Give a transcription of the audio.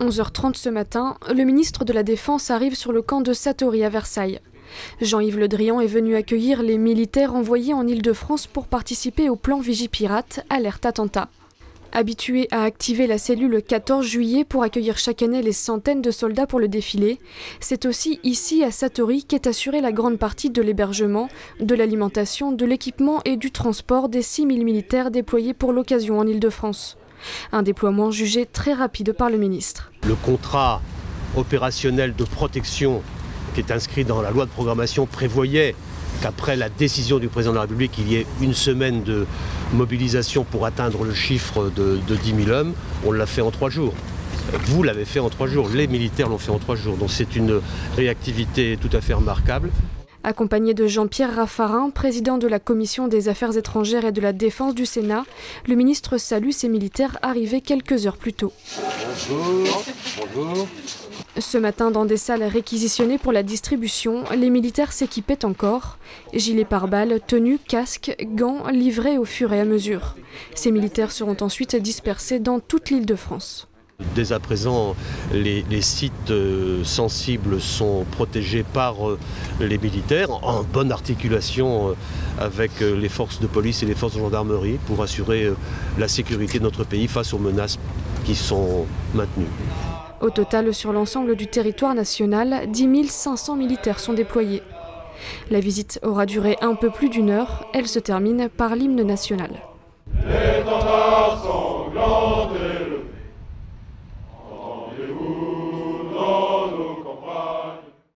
11h30 ce matin, le ministre de la Défense arrive sur le camp de Satory à Versailles. Jean-Yves Le Drian est venu accueillir les militaires envoyés en Île-de-France pour participer au plan Vigipirate, alerte attentat. Habitué à activer la cellule 14 juillet pour accueillir chaque année les centaines de soldats pour le défilé, c'est aussi ici à Satory qu'est assurée la grande partie de l'hébergement, de l'alimentation, de l'équipement et du transport des 6000 militaires déployés pour l'occasion en Île-de-France. Un déploiement jugé très rapide par le ministre. Le contrat opérationnel de protection qui est inscrit dans la loi de programmation prévoyait qu'après la décision du président de la République, il y ait une semaine de mobilisation pour atteindre le chiffre de 10 000 hommes. On l'a fait en 3 jours. Vous l'avez fait en 3 jours, les militaires l'ont fait en 3 jours. Donc c'est une réactivité tout à fait remarquable. Accompagné de Jean-Pierre Raffarin, président de la Commission des Affaires étrangères et de la Défense du Sénat, le ministre salue ces militaires arrivés quelques heures plus tôt. Bonjour. Bonjour. Ce matin, dans des salles réquisitionnées pour la distribution, les militaires s'équipaient encore. Gilets pare-balles, tenues, casques, gants, livrés au fur et à mesure. Ces militaires seront ensuite dispersés dans toute l'Île-de-France. Dès à présent, les sites sensibles sont protégés par les militaires, en bonne articulation avec les forces de police et les forces de gendarmerie pour assurer la sécurité de notre pays face aux menaces qui sont maintenues. Au total, sur l'ensemble du territoire national, 10 500 militaires sont déployés. La visite aura duré un peu plus d'1 heure. Elle se termine par l'hymne national.